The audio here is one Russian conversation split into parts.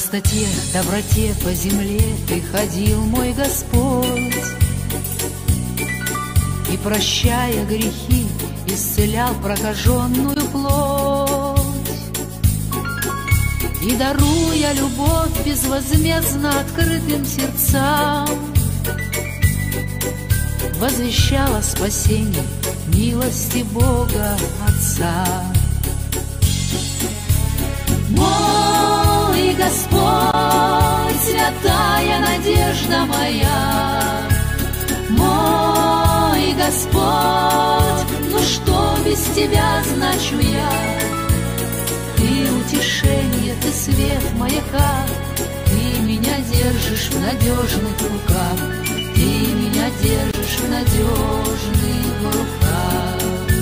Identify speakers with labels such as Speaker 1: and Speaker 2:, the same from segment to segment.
Speaker 1: простоте, доброте по земле Ты ходил, мой Господь, и, прощая грехи, исцелял прокаженную плоть. И, даруя любовь безвозмездно открытым сердцам, возвещала спасение милости Бога Отца. Мой Господь, святая надежда моя, мой Господь, ну что без Тебя значу я? Ты утешение, Ты свет маяка, Ты меня держишь в надежных руках, Ты меня держишь в надежных руках.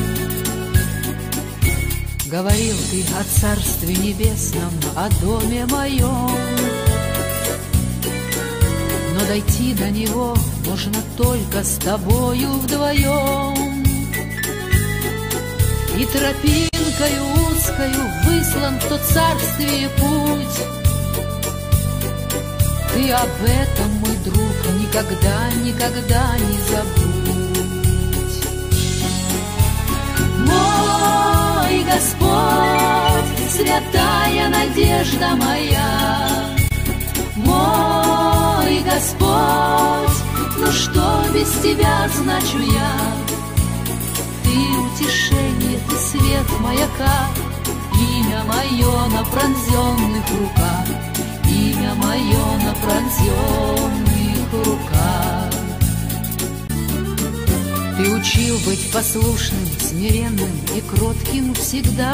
Speaker 1: Говорил Ты о Царстве Небесном, о доме моем, но дойти до него можно только с Тобою вдвоем. И тропинкою узкою выслан в то царствие путь. Ты об этом, мой друг, никогда, никогда не забудь. Мой Господь, святая надежда моя, мой Господь, ну что без Тебя значу я? Ты утешение, Ты свет маяка, имя мое на пронзенных руках, имя мое на пронзенных руках. Ты учил быть послушным, смиренным и кротким всегда,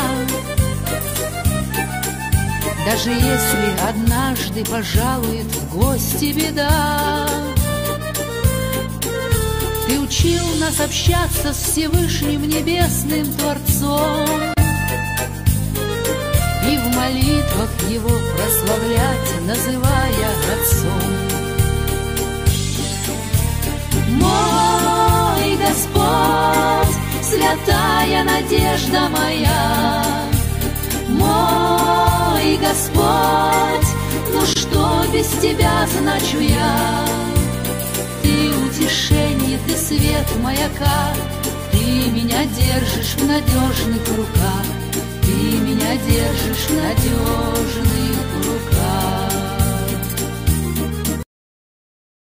Speaker 1: даже если однажды пожалует в гости беда. Ты учил нас общаться с Всевышним Небесным Творцом и в молитвах Его прославлять, называя Отцом. Мой Господь, святая надежда моя, мой Господь, ну что без Тебя значу я? Ты утешение, Ты свет маяка, Ты меня держишь в надежных руках, Ты меня держишь в надежных